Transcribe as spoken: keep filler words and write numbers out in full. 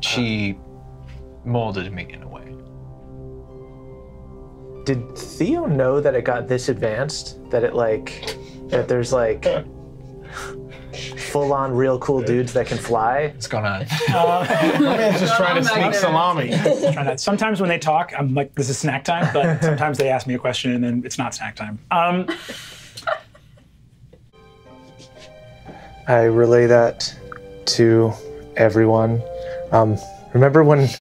She molded me in a way. Did Theo know that it got this advanced? That it like, that there's like full-on real cool dudes that can fly? What's going on? Uh, My man's just trying to sneak salami. trying to, sometimes when they talk, I'm like, this is snack time, but sometimes they ask me a question and then it's not snack time. Um, I relay that to everyone. Um, remember when